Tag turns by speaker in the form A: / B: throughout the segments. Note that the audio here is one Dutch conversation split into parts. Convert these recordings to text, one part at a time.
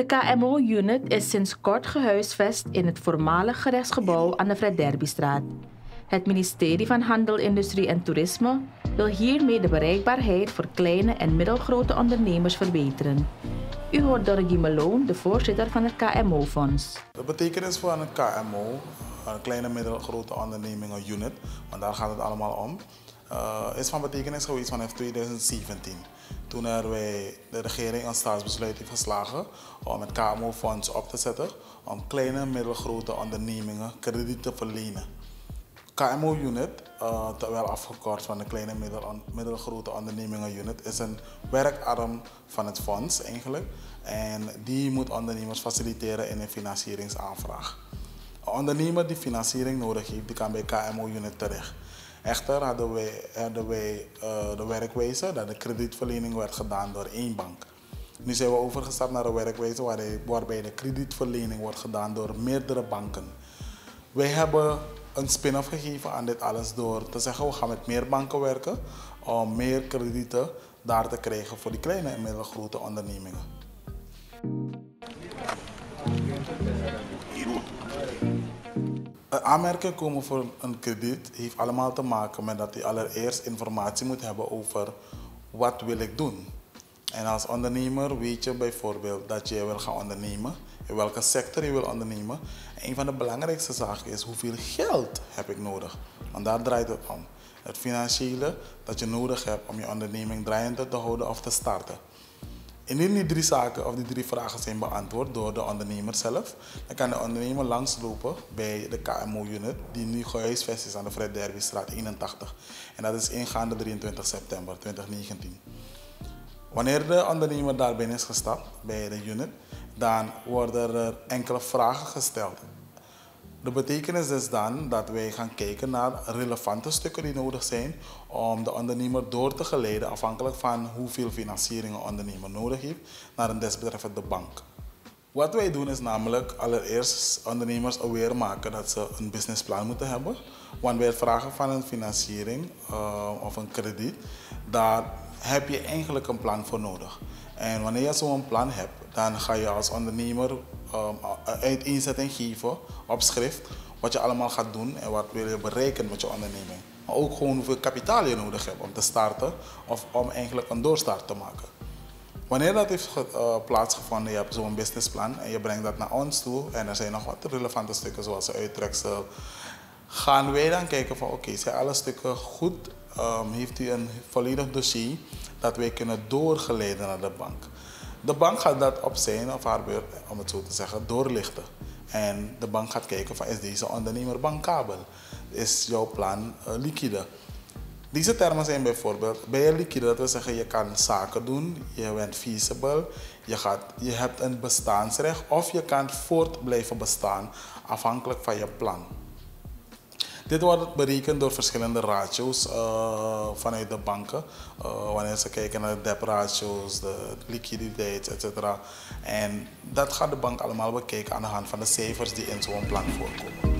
A: De KMO-unit is sinds kort gehuisvest in het voormalig gerechtsgebouw aan de Fred Derbystraat. Het ministerie van Handel, Industrie en Toerisme wil hiermee de bereikbaarheid voor kleine en middelgrote ondernemers verbeteren. U hoort door Guy Malone, de voorzitter van het KMO-fonds.
B: De betekenis van het KMO, een kleine middelgrote ondernemingen unit, want daar gaat het allemaal om, is van betekenis geweest vanaf 2017. Toen wij de regering een staatsbesluit heeft geslagen om het KMO-fonds op te zetten om kleine en middelgrote ondernemingen krediet te verlenen. KMO-unit, terwijl afgekort van de kleine en middelgrote ondernemingen unit, is een werkarm van het fonds eigenlijk. En die moet ondernemers faciliteren in een financieringsaanvraag. Een ondernemer die financiering nodig heeft, die kan bij KMO-unit terecht. Echter hadden wij de werkwijze dat de kredietverlening werd gedaan door één bank. Nu zijn we overgestapt naar een werkwijze waarbij de kredietverlening wordt gedaan door meerdere banken. Wij hebben een spin-off gegeven aan dit alles door te zeggen we gaan met meer banken werken om meer kredieten daar te krijgen voor die kleine en middelgrote ondernemingen. Aanmerkingen komen voor een krediet heeft allemaal te maken met dat je allereerst informatie moet hebben over wat wil ik doen. En als ondernemer weet je bijvoorbeeld dat je wil gaan ondernemen, in welke sector je wil ondernemen. En een van de belangrijkste zaken is hoeveel geld heb ik nodig. Want daar draait het om. Het financiële dat je nodig hebt om je onderneming draaiende te houden of te starten. Indien die drie zaken of die drie vragen zijn beantwoord door de ondernemer zelf, dan kan de ondernemer langslopen bij de KMO-unit die nu gehuisvest is aan de Fred Derbystraat 81. En dat is ingaande 23 september 2019. Wanneer de ondernemer daar binnen is gestapt bij de unit, dan worden er enkele vragen gesteld. De betekenis is dan dat wij gaan kijken naar relevante stukken die nodig zijn om de ondernemer door te geleiden afhankelijk van hoeveel financiering een ondernemer nodig heeft naar een desbetreffende bank. Wat wij doen is namelijk allereerst ondernemers aware maken dat ze een businessplan moeten hebben. Want bij het vragen van een financiering of een krediet, daar heb je eigenlijk een plan voor nodig. En wanneer je zo'n plan hebt, dan ga je als ondernemer uiteenzetting geven op schrift wat je allemaal gaat doen en wat wil je bereiken met je onderneming. Maar ook gewoon hoeveel kapitaal je nodig hebt om te starten of om eigenlijk een doorstart te maken. Wanneer dat heeft plaatsgevonden, je hebt zo'n businessplan en je brengt dat naar ons toe en er zijn nog wat relevante stukken zoals de uittreksel, gaan wij dan kijken van oké, zijn alle stukken goed? Heeft u een volledig dossier dat wij kunnen doorgeleiden naar de bank. De bank gaat dat op zijn of haar beurt, om het zo te zeggen, doorlichten. En de bank gaat kijken van is deze ondernemer bankabel? Is jouw plan liquide? Deze termen zijn bijvoorbeeld, ben je liquide, dat wil zeggen je kan zaken doen, je bent feasible, je hebt een bestaansrecht of je kan voort blijven bestaan afhankelijk van je plan. Dit wordt berekend door verschillende ratio's vanuit de banken. Wanneer ze kijken naar de debt-ratio's, de liquiditeit, etc. En dat gaat de bank allemaal bekijken aan de hand van de cijfers die in zo'n plan voorkomen.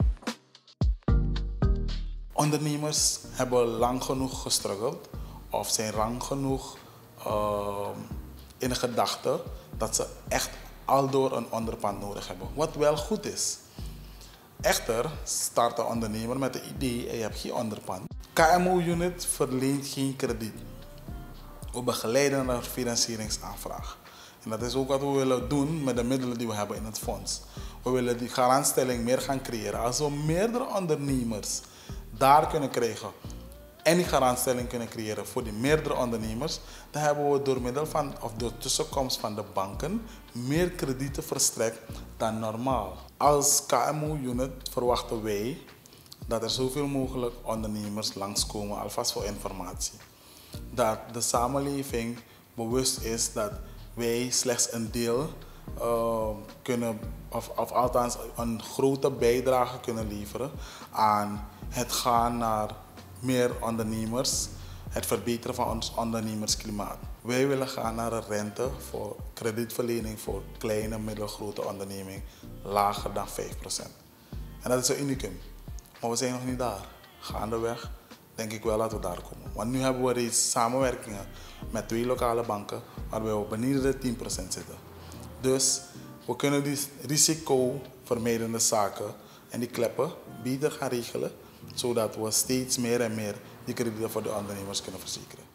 B: Ondernemers hebben lang genoeg gestruggeld of zijn lang genoeg in de gedachte dat ze echt aldoor een onderpand nodig hebben. Wat wel goed is. Echter start de ondernemer met het idee en je hebt geen onderpand. KMO-unit verleent geen krediet. We begeleiden een financieringsaanvraag. En dat is ook wat we willen doen met de middelen die we hebben in het fonds. We willen die garantstelling meer gaan creëren. Als we meerdere ondernemers daar kunnen krijgen en die garantstelling kunnen creëren voor die meerdere ondernemers, dan hebben we door middel van of door tussenkomst van de banken meer kredieten verstrekt dan normaal. Als KMO-unit verwachten wij dat er zoveel mogelijk ondernemers langskomen, alvast voor informatie. Dat de samenleving bewust is dat wij slechts een deel kunnen, of althans een grote bijdrage kunnen leveren aan het gaan naar meer ondernemers, het verbeteren van ons ondernemersklimaat. Wij willen gaan naar een rente voor kredietverlening voor kleine en middelgrote ondernemingen lager dan 5%. En dat is een unicum. Maar we zijn nog niet daar. Gaandeweg denk ik wel dat we daar komen. Want nu hebben we reeds samenwerkingen met 2 lokale banken waarbij we beneden de 10% zitten. Dus we kunnen die risicovermijdende zaken en die kleppen beter gaan regelen, zodat we steeds meer en meer die kredieten voor de ondernemers kunnen verzekeren.